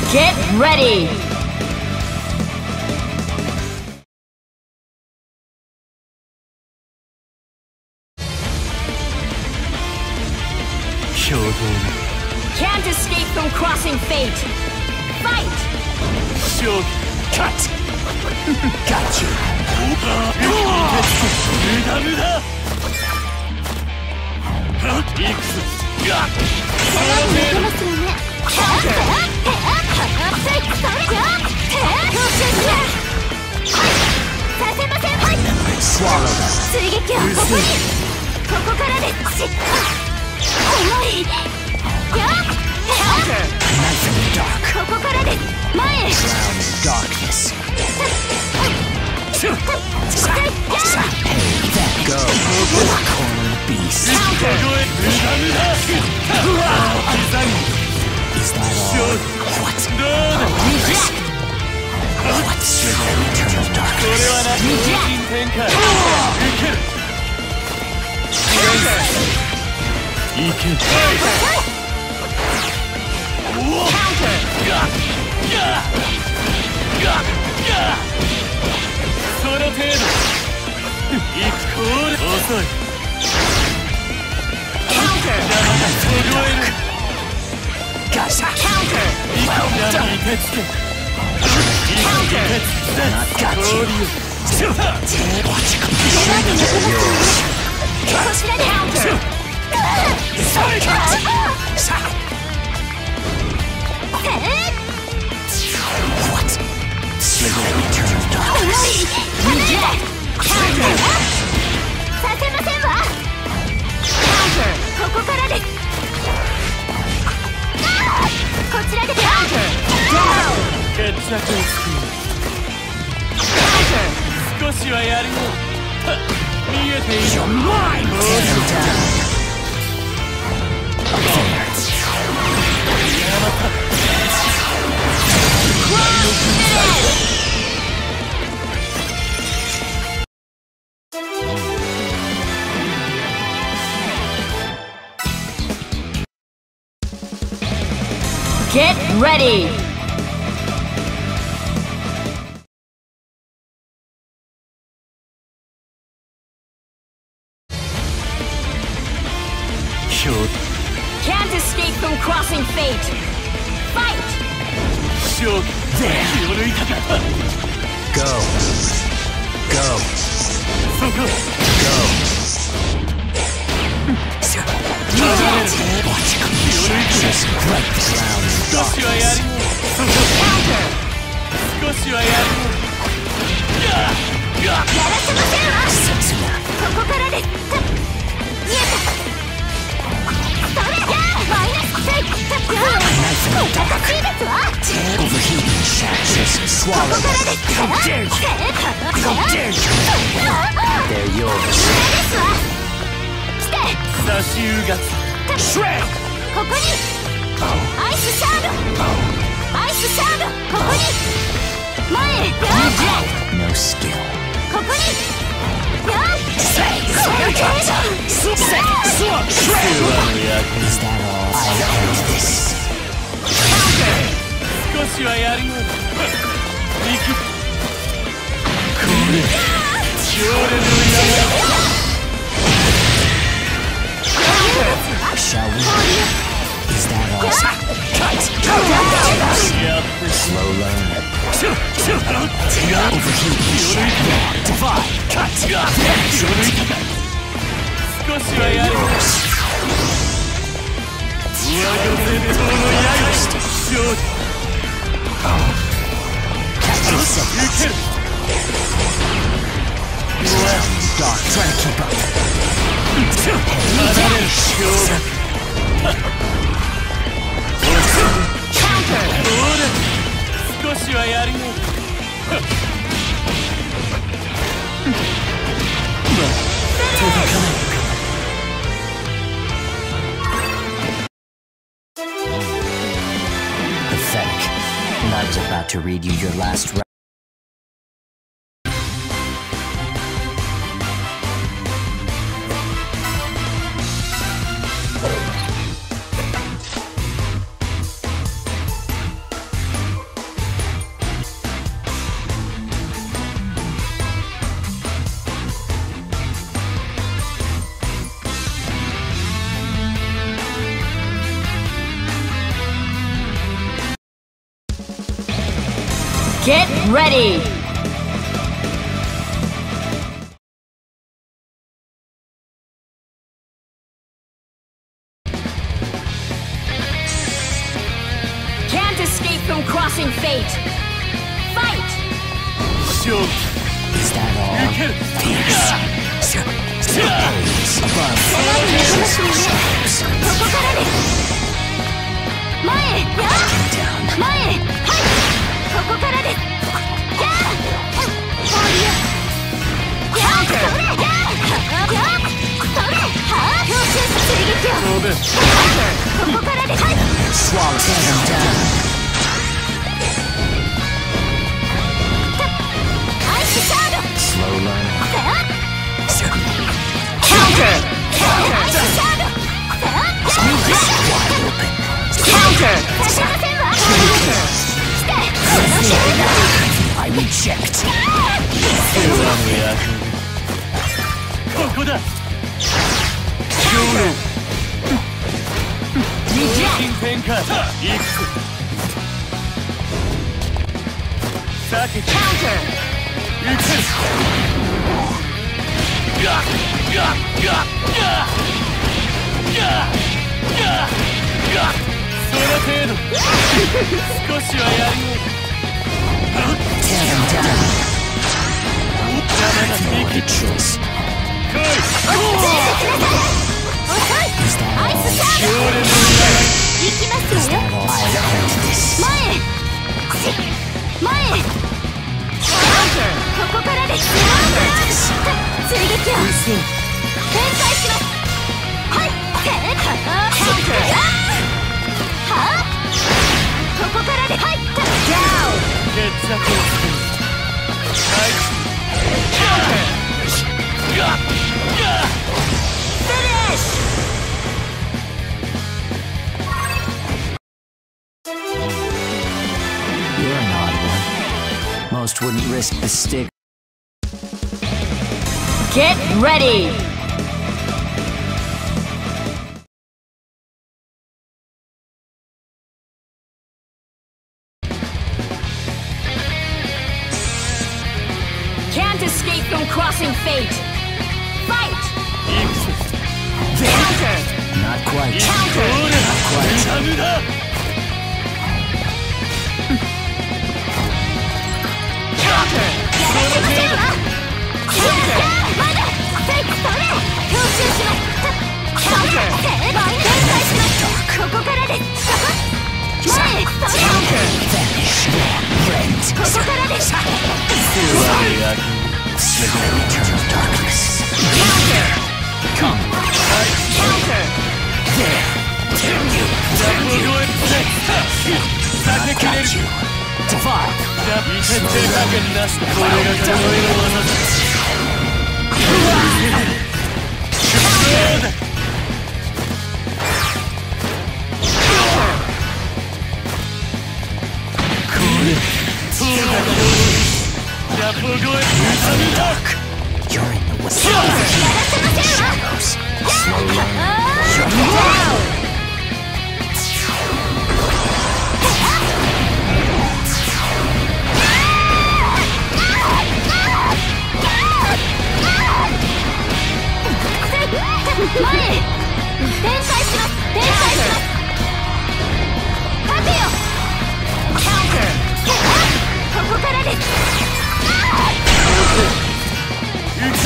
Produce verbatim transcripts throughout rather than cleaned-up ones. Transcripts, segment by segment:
Get ready! 兵道 Can't escape from crossing fate! Fight! 勝負 Cut! Got you! 無駄無駄いくぞやっ追撃はここにここからです重いやっここからです前へ Go! Corner beast! Is that all? What? Reject! What's your return of darkness? Reject! Gotcha! Counter! Well done! Not got you! Watch completion! Yours! Counter! What? Slither return of darkness! Reject! Counter! させませんわ Counter! ここからですこちらで Counter! Down! 決着をつく Counter! 少しはやるよ見えている You're mine! Get ready! Can't escape from crossing fate! Fight! There! Go! Go! Go! Watch completion! Just break the ground in darkness! Counter! 少しはやるやらせませんわここからです見えたそれやマイナスセイこんな欲しいですわ Overheating shatters! Swallow them! How dare you! How dare you! They're yours! 来て Shred! ここにアイスシャードアイスシャードここに前へ No skill! ここにやっ Say! Say! Say! Is that all? I'll end this! 少しはやるよ行くこれ俺のや Shall we? Is that all? Cut! Slow learner. Overheating shadow. Divide. Cut! They're yours. Catch yourself. Dark. Try to keep up. Pathetic. And I was about to read you your last record. Get ready! Can't escape from crossing fate! Fight! Is that all? Fierce. Surprise. Above. Shadows. ここからです前へや Down. 前へはいここからですやそれやそれややそれは強襲追撃をここからですはい Swallow them down. アイスシャード Slow learner. Counter! Counter! アイスシャード Wide open. Counter! させませんわ来て I reject. ここだ Reject! 変化いく避けて Counter! 撃つやっやっやっやっやっやっやっその程度少しはやる Tear them down. 邪魔な No other choice. 来い Is that アイ all? スシャード常連の行きます Is よ that all? I'll end this. 前へ前へここからです追撃を展開しますはいカウンターはあここからではいダウン決着をつけるはいやっやっフィニッシュ You're an odd one. Most wouldn't risk the stick. Get ready! Can't escape from crossing fate! Fight! いくぞ Counter! Not quite. どうだ Not quite. 無駄無駄 Counter! やらせませんわ Counter! まだフェイクそれ強襲しますそれ展開しますここからです前へそれ Vanish, friend. ここからです Slither return of darkness. Come. Counter! There. Turn you. Turn you. I got you. Divide. 徹底加減なしこれが呪いの技だ やっぱ超え You're in the way. やらせませんわ Shadows. Slow learner. Down!前へ展開します展開します立てよ Counter! ここからです撃つ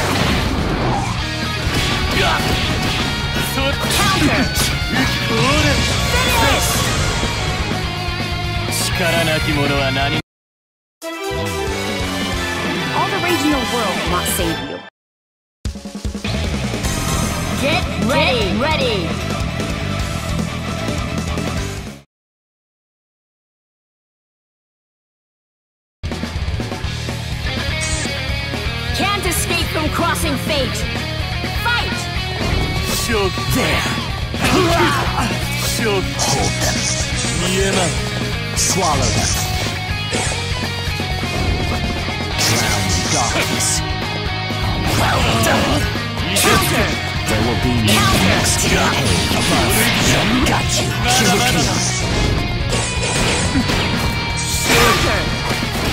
やっそっ Counter! どうだ力なき者は何も All the rage in the world will not save you. Get ready! Get ready! Can't escape from crossing fate. Fight! 勝負 There. 勝負 Hold them. 見えまん Swallow them. Drown in darkness. Counter! There will be no next to your head above. Got you. Kill kill. Counter!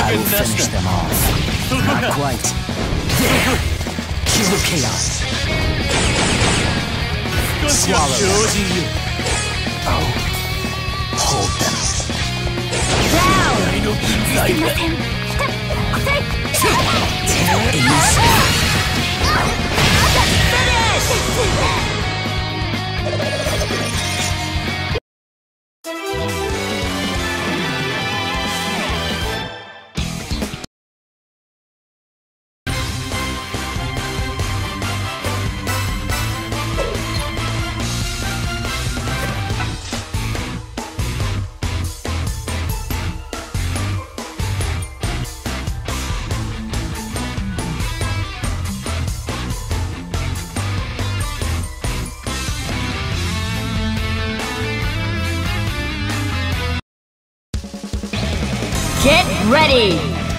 I will なし finish だ them off. そこ Not か quite. There. Cue chaos. 少しは強靭よ Oh. Hold them. 愛の分際だ Tear easy. Get ready!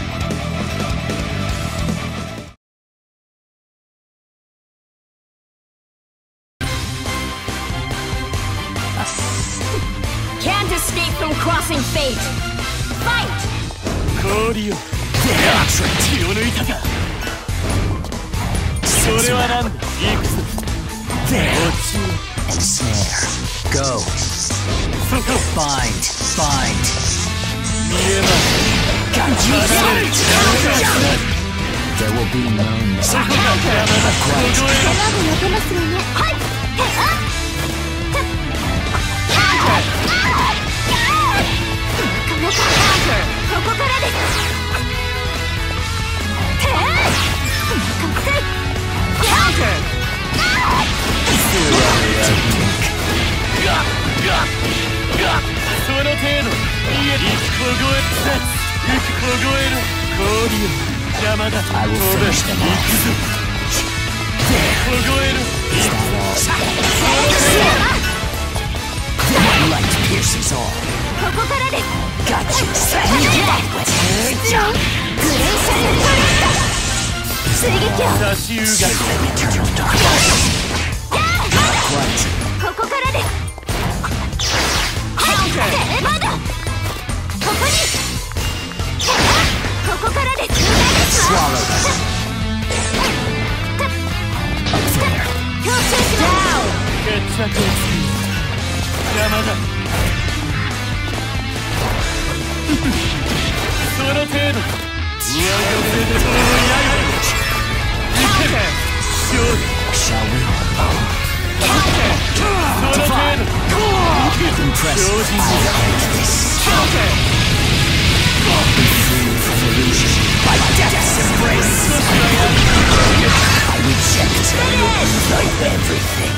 Can't escape from crossing fate! Fight! 氷よ気を抜いたかそれはなんだ行くぞ There. 落ちろ Ensnare. Go. そこ Bind. Bind. 見えます Got you. 離れる There will be no そこ mistake. が山だ Not quite. 凍えろはいここからですその程度いえ一個超え一個超える氷よ山だ I will 飛べ finish them 行 off. くぞ一個超える Is that all? My light pierces all. ここからです Got you. グレーシャルトリスト追撃を差し優雅 Eternal darkness. Not quite. ここからですはいまだここにここからです Swallow them. Up there. 強制します決着をつける山だその程度上寄せでその刃いけ勝利 Shall we? その程度 Impressive. I'll end this. Be free from illusion by death's embrace. I reject everything.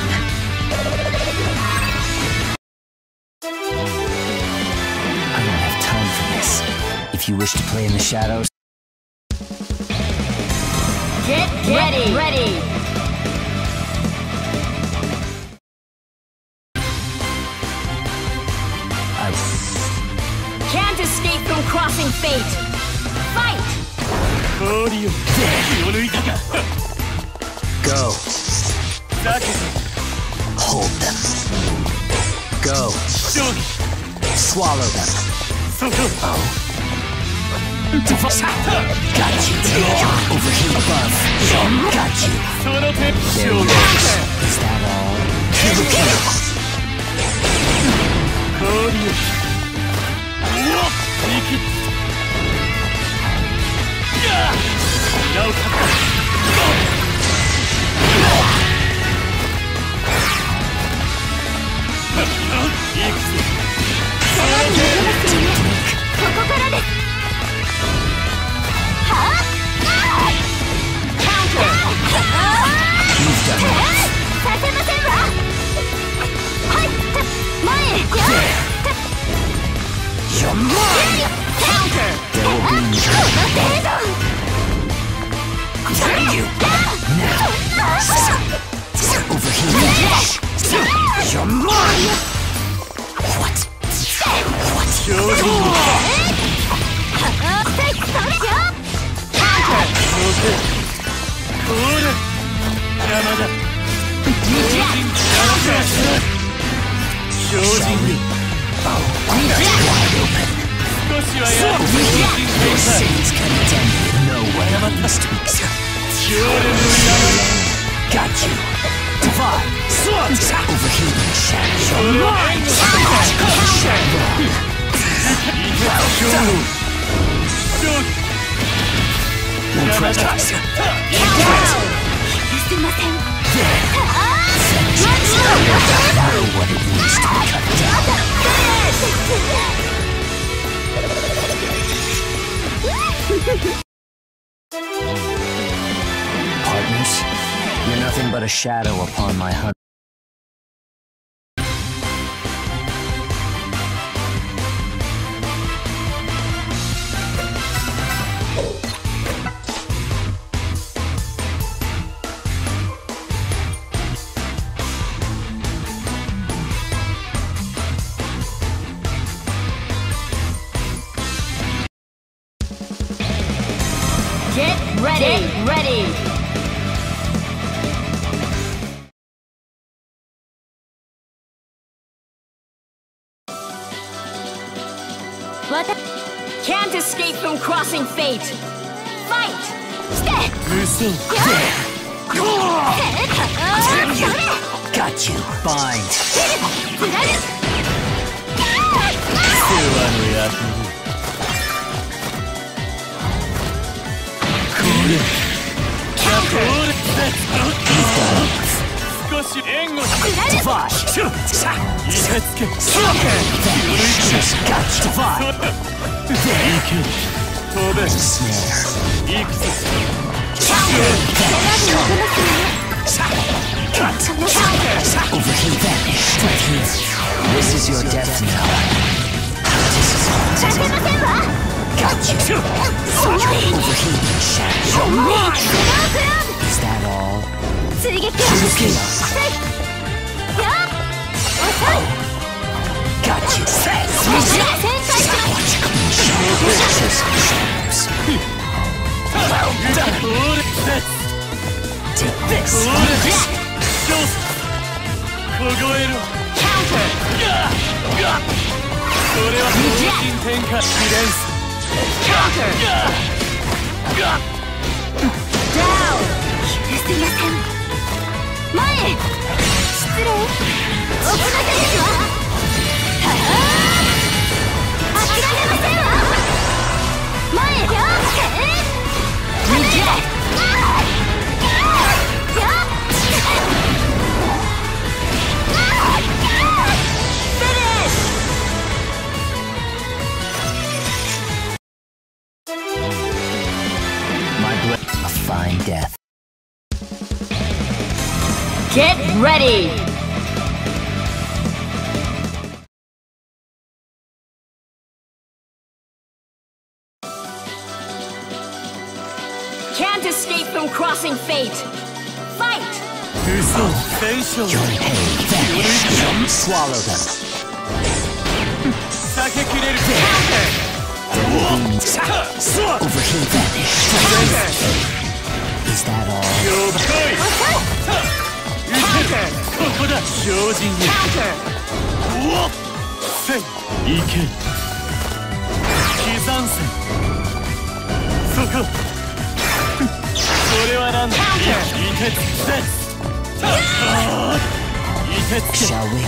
I don't have time for this. If you wish to play in the shadows, Get ready ready I Can't escape from crossing fate Fight 氷よ気を抜いたか go. だけど Hold them. Go. 勝利 Swallow them. そこ Got you. Over here above. Got you. その手 There 勝 it 利 is. Is that all? Kill chaos. 氷ようわっ生きやあ裏をかったいくぞここからですはあカウンター You've done it. させませんわはい前へ You're mine. カウンター There will be no. 程度 Thank you. Now. Over here. You're mine. What? What? 勝利それじゃこれ山だ強靭 Shall we? Oh, that's wide open. 少しはやる。 Your sins condemn you. No one speaks. Got you. Divide. Overheating shadows. No pressure. Know what it means to be cut down. Partners, you're nothing but a shadow upon my hunt. Get ready! Get ready! What? Can't escape from crossing fate! Fight! Stay! Listen. Got you. Bind. 世話の役に。これ。これ。少し援護して。 Divide. 見せつけ。 Got you. Divide. 行け。飛べ。 Snare. 行くぞ。 Cut. Overheat. Vanish. Right here. This is your death now. This is all. Got you. Overheating shadow. Is that all? Got you. Well done. Take this. A fine death. Get ready! Can't escape from crossing fate! Fight! Your pain vanish. Swallow them. Overheat vanish. Is that all? Shall we?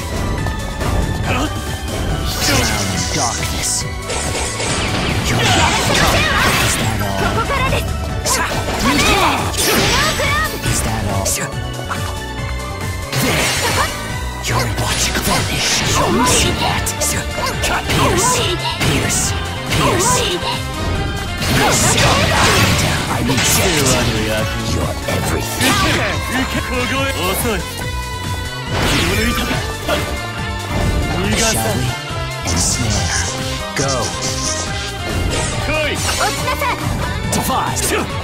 Drown in darkness. Your is that all? Is that all? There. Your watching vanish. You'll see that. Pierce. Pierce. Pierce. Pierce. I reject. You're everything. Shall we? Ensnare. Go. Divide.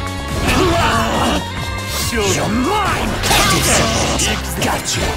You're mine! Got you.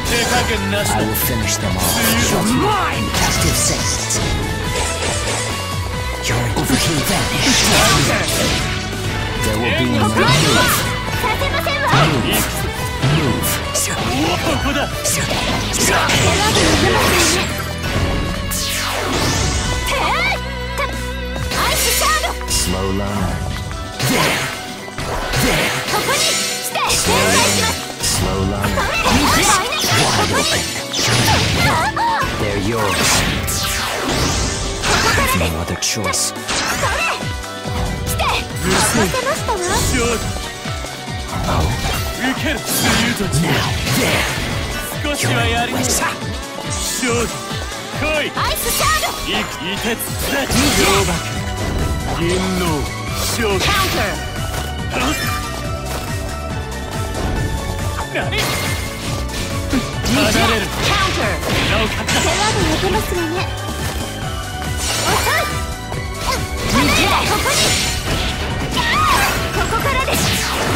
手加減なしだ I will finish them all. You're mine! Captive sentence. You're overheat vanish. There will be no ここは move. させませんわ Move. ここだ手が出てますよねてーたアイスシャード Slow learner. There. There. ここにして展開します Slow learner. ここに They're yours. ここから No other choice. それして任せましたわ勝負受ける冬と Now. There. 少しはやり Let's 勝負来いアイスシャードいくいてつだ上爆銀の勝負カウンター何離れるカウンターなお勝った手が出てますわね遅い離れここにここからです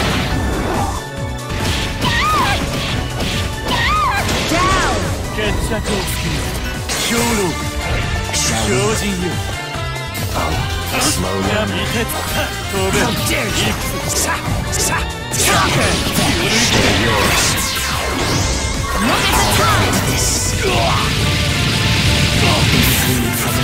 決着をつける兵糧強靭よ Slow learner. 闇鉄飛べ How dare you! Sa! Sa! They're yours. This. Be free from